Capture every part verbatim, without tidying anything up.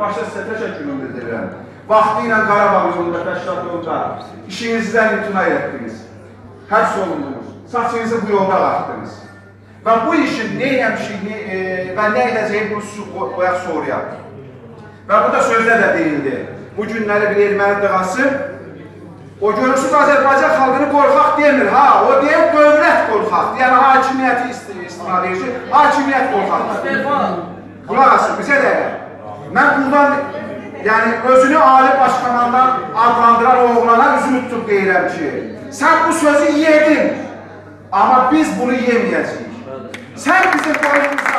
başa sizə təşəkkürümü bildirirəm. Vaxtı ilə Qarabağ yolunda, təşkilatında işinizdən imtina etdiniz. Həbs olundunuz. Saçınızı bu yolda qaxdınız. Və bu işin nə eləmişiyini e, və nə edəcəyi bunu sizi qoyaq soruya. Və bu da sözdə də deyildi. Bu günləri bir erməni dığası, o görürsünüz Azərbaycan xalqını qorxaq demir. Ha, o deyir dövlət qorxaqdır. Yəni hakimiyyəti istinad edir. Hakimiyyət qorxaqdır. Qulaq asın, bizə dəqiqə. Mən buradan, yəni özünü ali başkomandan adlandıran oğlana üzümü tutub deyirəm ki, sən bu sözü yedin, amma biz bunu yeməyəcəyik. Sən bizim boynumuza,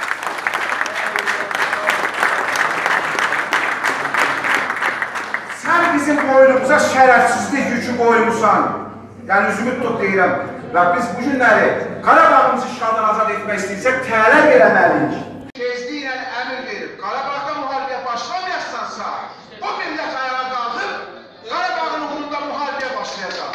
sən bizim boynumuza şərəfsizlik yükü qoymusan, yəni üzümü tutub deyirəm və biz bu günləri Qarabağımızı işğaldan azad etmək istəyirsək, tələb eləməliyik. Tezliklə əmr verib, Qarabağda müharibəyə başlamayacaqsansa, bu millət ayağa qalxıb, Qarabağın uğrunda müharibəyə başlayacaq.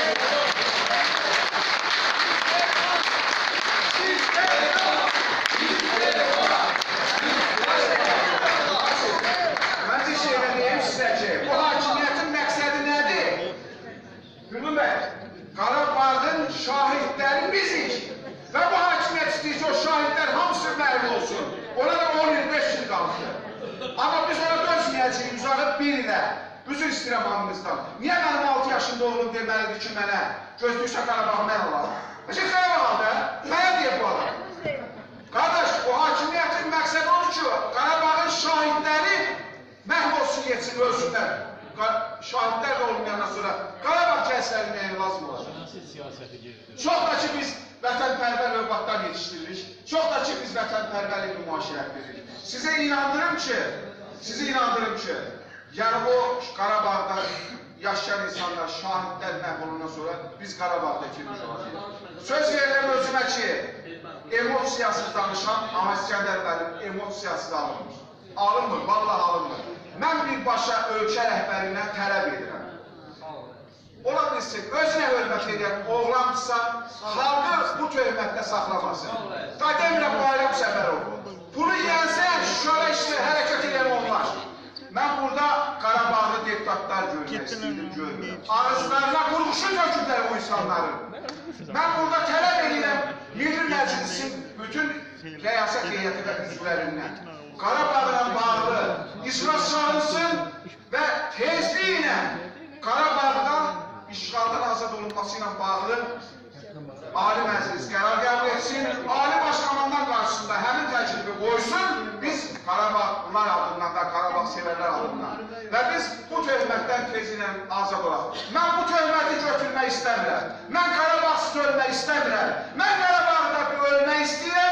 Mən bir şey deyim sizə ki, bu hakimiyyətin məqsədi nədir? Gülün bəy, Qarabağın şahidləri bizik və bu hakimiyyət istəyir ki, o şahidlər hamısı məhlum olsun. Ona da on il beş il qaldı. Amma biz ona dözməyəcəyik, uzaqıb bir ilə. Üzr istəyirəm hamınızdan. Niyə mənim altı yaşında oğlum deməlidir ki, mənə gözlüksə Qarabağı mən alalım? Şey Qarabağ aldı, mənə deyir bu adam. Qardaş, o hakimiyyətin məqsədi odur ki, Qarabağın şahidləri məhv olsun, yetsin, ölsünlər. Şahidlər də olmayandan sonra Qarabağ kəslərin nəyini lazım olacaq? Çox da ki, biz vətənpərvər övladlar yetişdiririk. Çox da ki, biz vətənpərvərlik nümayiş etdiririk. Sizə inandırım ki, sizi inandırım ki, yəni o Qarabağda yaşayan insanlar, şahidlər məhv olundan sonra biz Qarabağda itirmiş olacaq. Söz verirəm özümə ki, emosiyasız danışan, amma İskəndər bənim emosiyasız alınmır. Alınmır, vallahi alınmır. Mən birbaşa ölkə rəhbərindən tələb edirəm. Ola bilsin, özünə hörmət edən oğlamsa, xalqı bu töhmətdə saxlamasın. Da demirəm, bu ayrım səfərov. Bunu yənsən, şöyle işte hərəkət edən onlar. Mən burada Qarabağlı deputatlar görmək istəyirəm, görmürəm. Ağızlarına qurğuşun tökürlər bu insanların. Mən burada tələb edirəm, Milli Məclisin bütün rəyasət heyəti və üzvlərindən Qarabağla bağlı iclas çağırsın və tezliklə Qarabağda işğaldan azad olunması ilə bağlı Ali Məclis qərar qəbul etsin, Ali Başkomandan qarşısında həmin təklifi qoysun, biz Qarabağlar adından da, Qarabağ sevərlər adından və biz bu töhmətdən tezliklə azad olaq. Mən bu töhməti götürmək istəmirəm, mən Qarabağsız ölmək istəmirəm, mən Qarabağda ölmək istəyirəm